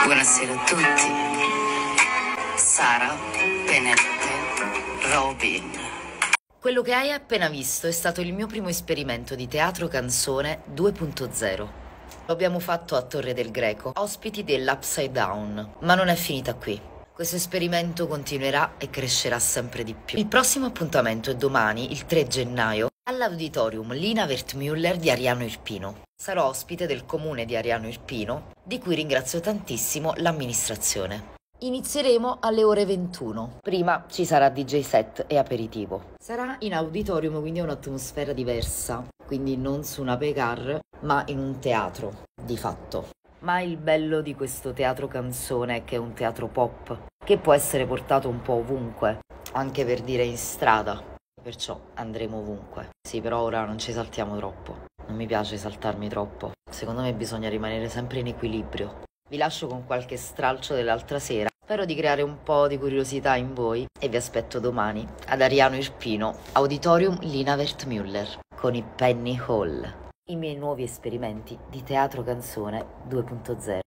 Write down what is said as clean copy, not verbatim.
Buonasera a tutti. Sara, Penelope, Robin. Quello che hai appena visto è stato il mio primo esperimento di teatro canzone 2.0. Lo abbiamo fatto a Torre del Greco, ospiti dell'Upside Down, ma non è finita qui. Questo esperimento continuerà e crescerà sempre di più. Il prossimo appuntamento è domani, il 3 gennaio, all'Auditorium Lina Wertmüller di Ariano Irpino. Sarò ospite del comune di Ariano Irpino, di cui ringrazio tantissimo l'amministrazione. Inizieremo alle ore 21. Prima ci sarà DJ set e aperitivo. Sarà in auditorium, quindi è un'atmosfera diversa, quindi non su una Pecar, ma in un teatro, di fatto. Ma il bello di questo teatro canzone è che è un teatro pop, che può essere portato un po' ovunque, anche per dire in strada. Perciò andremo ovunque. Sì, però ora non ci saltiamo troppo. Non mi piace saltarmi troppo. Secondo me bisogna rimanere sempre in equilibrio. Vi lascio con qualche stralcio dell'altra sera. Spero di creare un po' di curiosità in voi e vi aspetto domani ad Ariano Irpino, Auditorium Lina Wertmüller, con i Penny Hall. I miei nuovi esperimenti di teatro canzone 2.0.